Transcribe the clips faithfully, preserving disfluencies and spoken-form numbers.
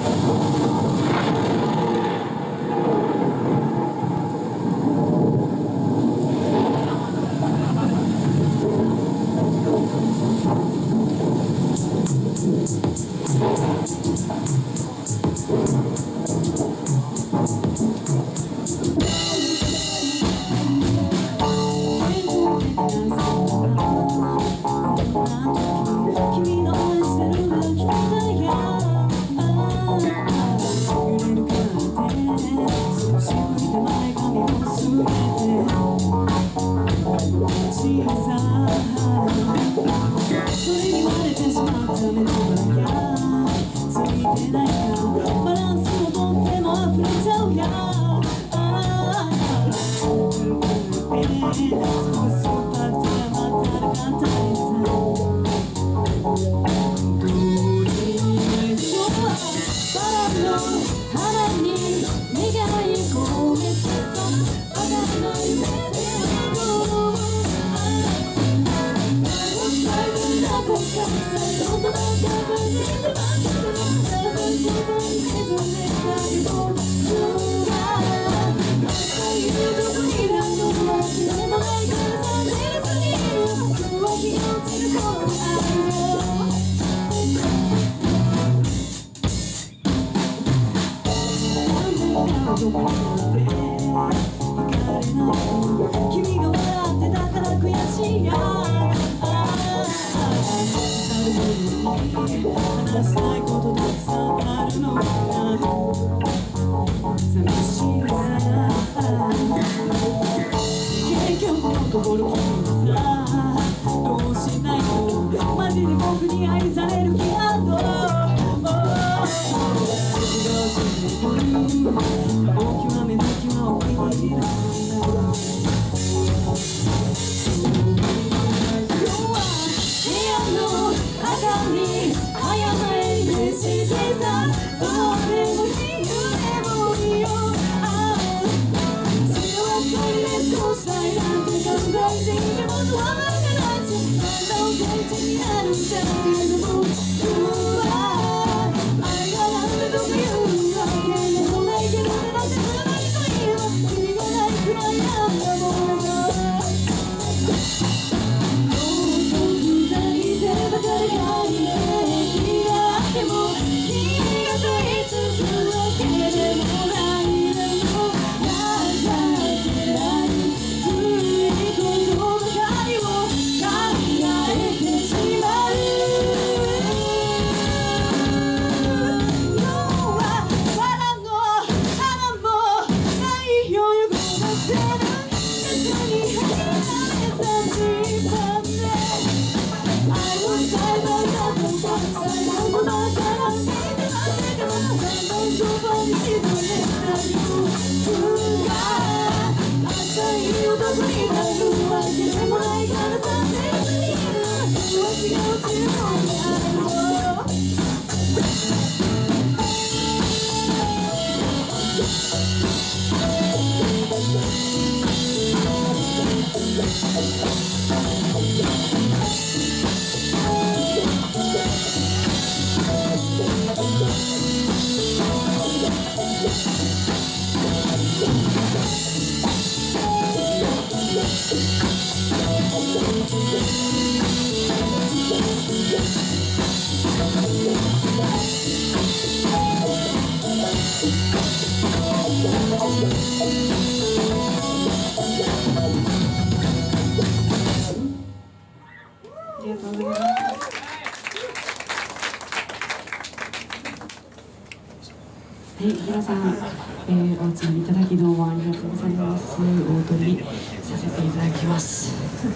皆さん、えー、お集まりいただきどうもありがとうございます。大取りさせていただきます。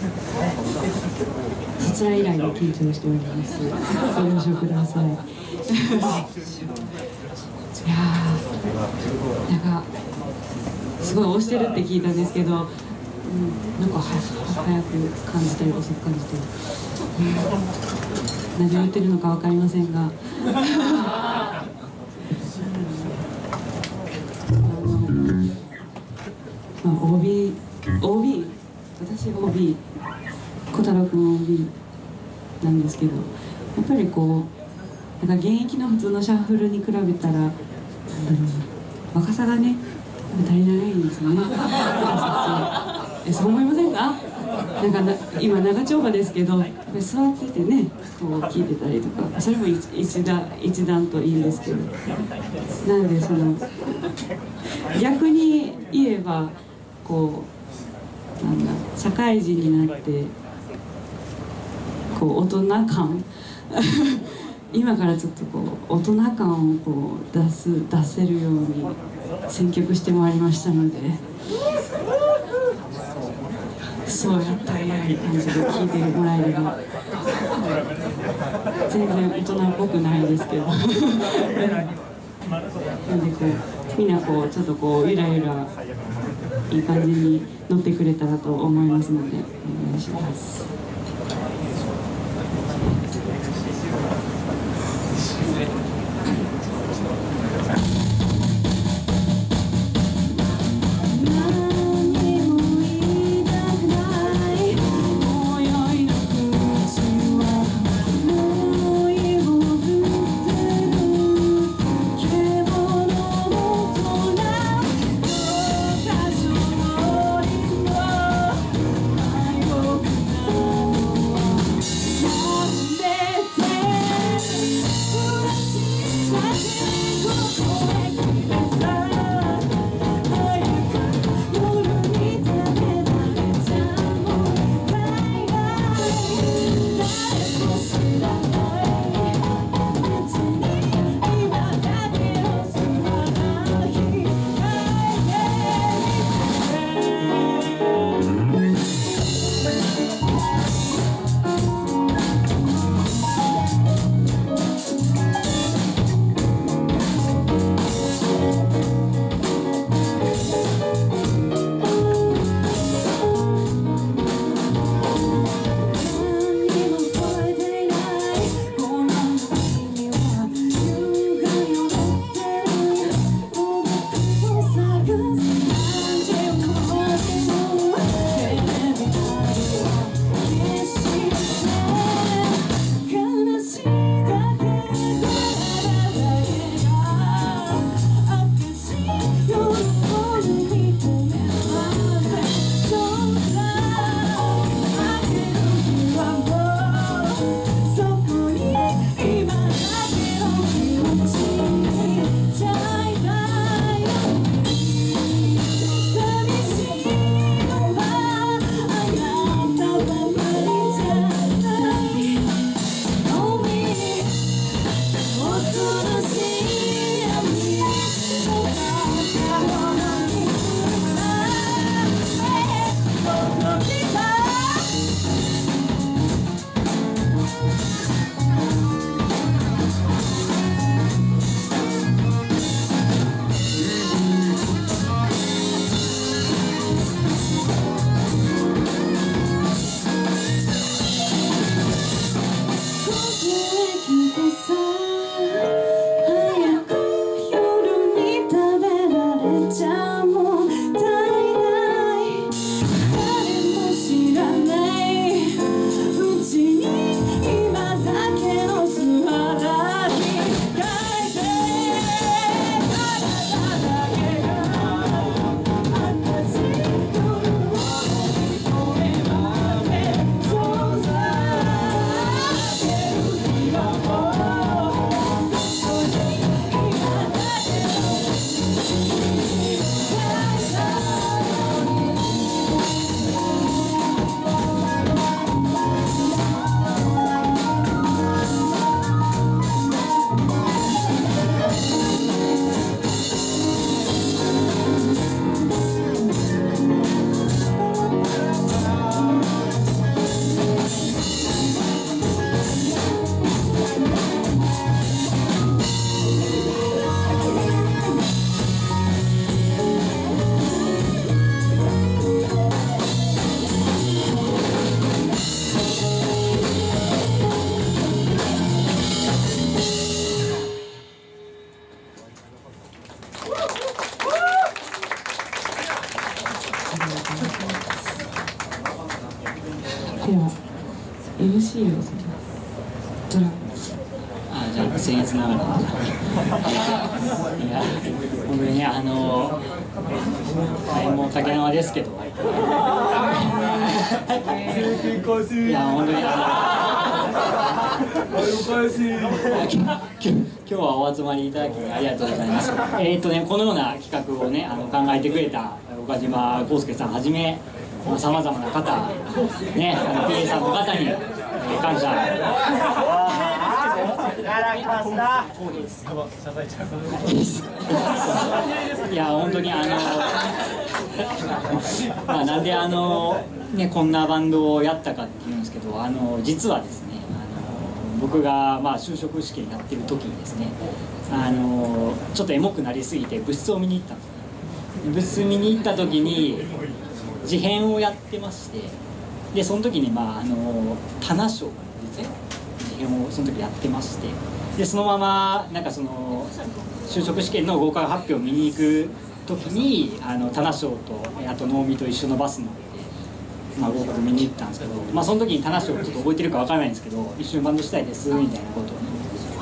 そちら以来で緊張しております。ご了承ください。いやー、なんかすごい押してるって聞いたんですけど、うん、なんかは早く感じたり遅く感じたり、うん、何を言ってるのか分かりませんが。まあ、オービー、オービー、私 オービー、小太郎君 オービー なんですけど、やっぱりこう、なんか現役の普通のシャッフルに比べたら、なんだろうな、若さがね足りないんですよね。え、そう思いませんか？なんかな今長丁場ですけど、座っててねこう聞いてたりとか、それも 一, 一, 段一段といいんですけど、なんでその逆に言えばこうなんだ社会人になってこう大人感今からちょっとこう大人感をこう出す出せるように選曲してまいりましたので、そうやったんやい感じで聴いてもらえれば、全然大人っぽくないですけどなんでこうみんなこうちょっとこうゆらゆらいい感じに乗ってくれたらと思いますのでお願いします。では エムシー をドラム、 あ、じゃあ先僭越ながらいや本当にね、あのはい、もう竹縄ですけど、いや本当に今日はお集まりいただきありがとうございます。えっとね、このような企画をね、あの考えてくれた岡島康介さんはじめさまざまな方、ね、あの ピーエー さんの方に、えー、感謝。いや本当にあのまあなんであのねこんなバンドをやったかっていうんですけど、あの実はですね、あの僕がまあ就職試験やってる時にですね、あのちょっとエモくなりすぎて部室を見に行ったんですね。部室見に行った時に事変をやってまして、でその時にまああの棚賞ですね、事変をその時やってまして、でそのままなんかその就職試験の合格発表を見に行く時にあの棚賞とあと能見と一緒のバス乗って、まあ、合格見に行ったんですけど、まあ、その時に棚賞ちょっと覚えてるかわからないんですけど、一緒にバンドしたいですみたいなことをね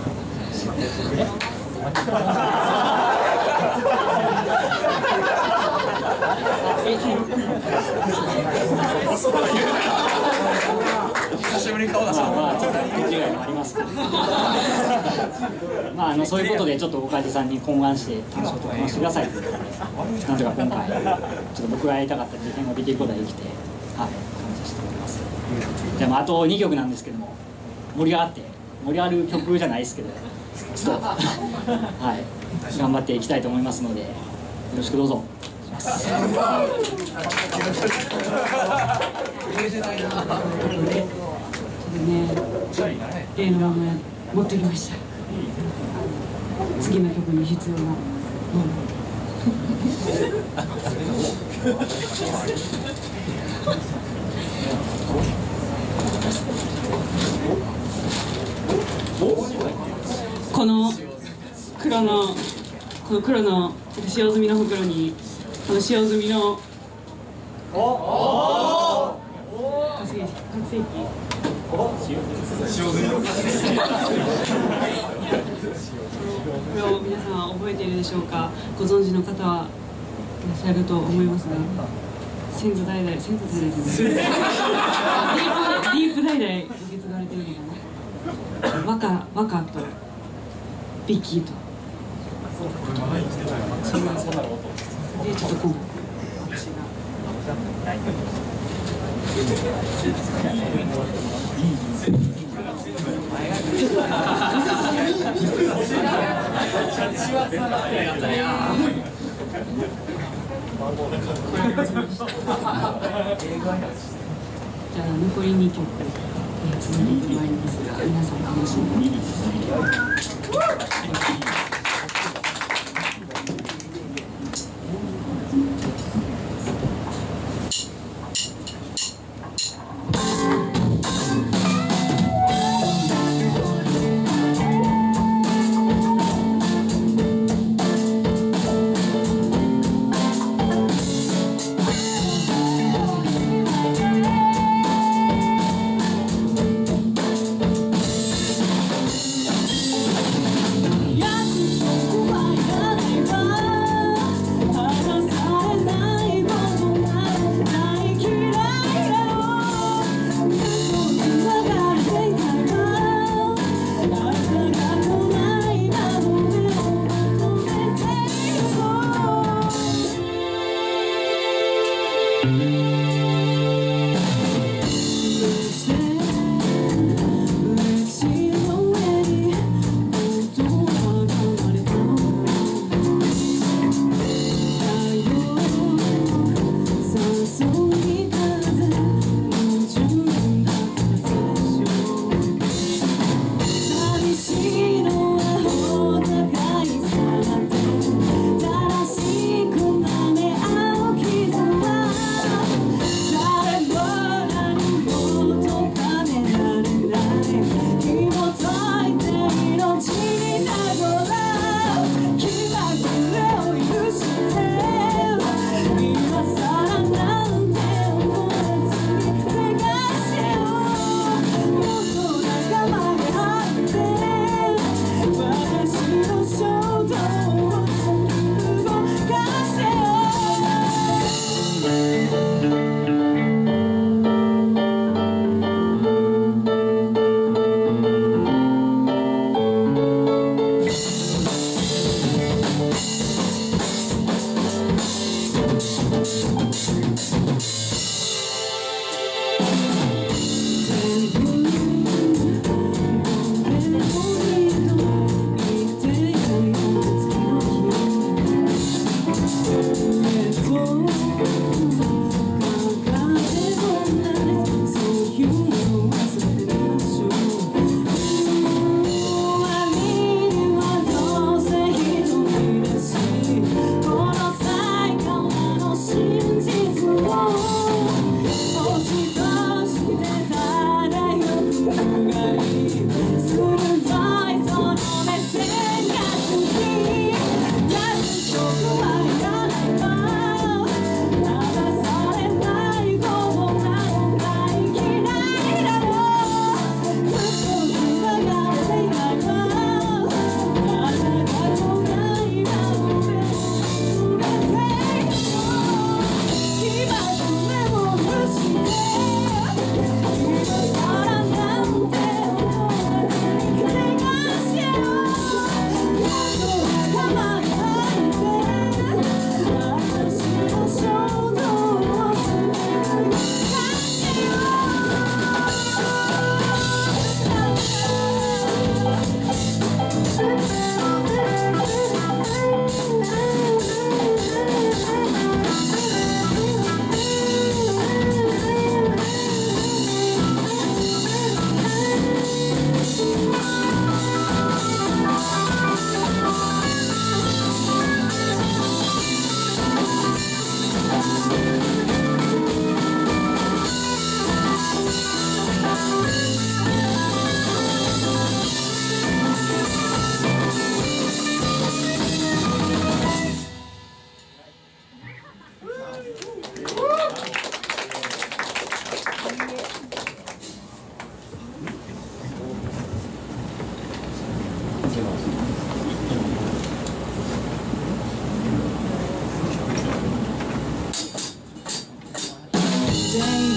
久しぶりに顔出した。 まあまあちょっと間違いもありますけどまああのそういうことでちょっと岡地さんに懇願して楽しくと話してくださいってことで、なんとか今回ちょっと僕がやりたかった事件ができることができて、はい、感謝しております。じゃあ、まあ、あとにきょくなんですけども、盛り上がって盛り上がる曲じゃないですけどちょっとはい頑張っていきたいと思いますので、よろしくどうぞ。ね、 例のまま持ってきました。次の曲に必要なもの。この黒のこの黒の使用済みの袋にこの使用済みのおお覚醒器覚醒器使用済みのこれを皆さん覚えているでしょうか。ご存知の方はいらっしゃると思いますが、先祖代々先祖代々じゃないディープディープ代々受け継がれているのかな。和歌和歌とビッキーとでちょっと今回私がじゃあ残りにきょく続いてまいりますが、皆さん楽しんでみてください。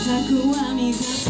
たくは見事